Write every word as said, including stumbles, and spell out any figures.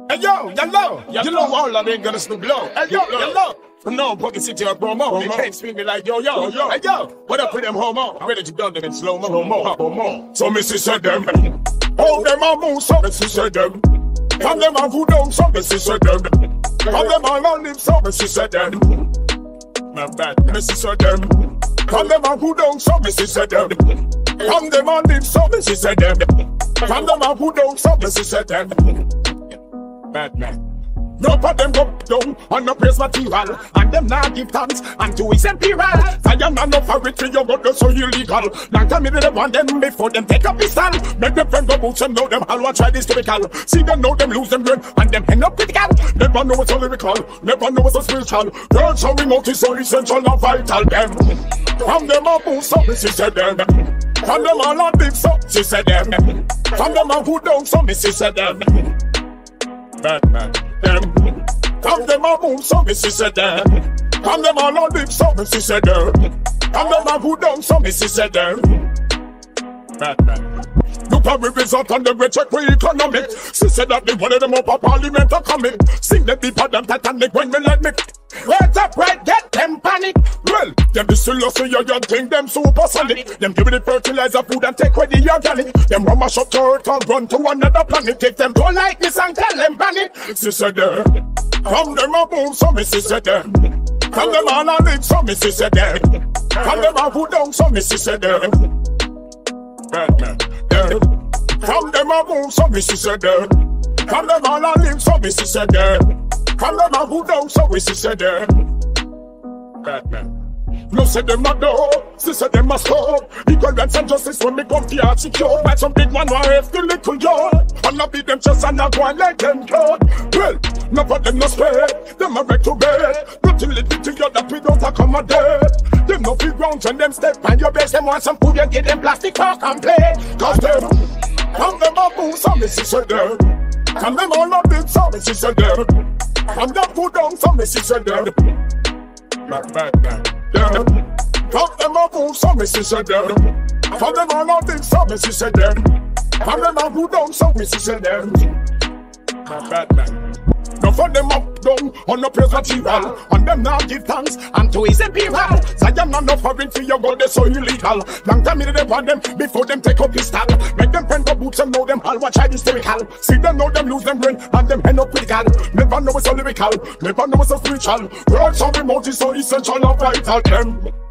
Hey yo, yellow, you know all of them gonna snoop blow. Hey yo, yellow. No, Pocket City or promo. They can't speak me like yo, yo, yo. Hey yo, what up with them homo? I'm ready to done them in slow mo, mo, mo, mo. So Missy said them, all them a move, so Missy said them. And them a go down, so Missy said them. And them all on live, so Missy said them. Not bad, Missy said them. And them a go down, so Missy said them. And them all live, so Missy said them. And them a go down, so Missy said them. Bad man. No of them go down on no praise material, and them not give thanks unto his imperial. I am not no for it, you go so illegal. Long time me didn't want them before them take up his stand. Make them friend go boots and know them how I try this typical. See them know them lose them brain and them hang up critical. Never know it's so lyrical, never know it's so spiritual. Girls so remote is so essential and vital them. From them a boost so she said them. From them all on big so she said them. From them a who down so she said them. Bad man. Them. From them a move, so Missy said them. From them all on live, so Missy said them. From them a go down, so Missy said them. Bad man. Look how we result on the recheck for economic. She said that they wanted them up a parliament to come in. Sing the people them Titanic when we let me. Wait up, right, get them panic. Well, them the still so you young think them supersonic. Them give it the fertilizer food and take away the organic. Them run mash up to earth and run to another planet. Take them don't like this and tell them panic. She said them. From them a boom, so Missy said them. From them all a live, so Missy said them. From them a go down, so Missy said them. Bad man. Them. From them a boom, so Missy said them. From them all a live, so Missy said them. From them a go down, so Missy said them. Bad man. No say them a do, she said them a stop. Equality and justice when me come to heart secure. But some big man want have the little joy. And I beat them just and I go and let them go. Well, no for them no spare, them a wreck to bed. Nothing little to you that we don't accommodate. Them no feel ground when them step on your base. Them want some food, you get them plastic talk and play. Cause them, from them a boo, so Missy said them. From them all of them, so Missy said them. From them go down, so Missy said them. Bad, bad, bad. From them a move, so Missy said them. From them all of them, so Missy said them. From them a go down, so Missy said them. Not bad man. No for them up down on no praise material, and them now give thanks unto his imperial. Zion not no for it for your God, they so illegal. Long time me they want them before them take up his style. Make them friend go boots and know them all watch I hysterical. See them know them lose them brain and them end up critical. Never know it's so lyrical, never know it's so spiritual. Words so remote is so essential and vital them.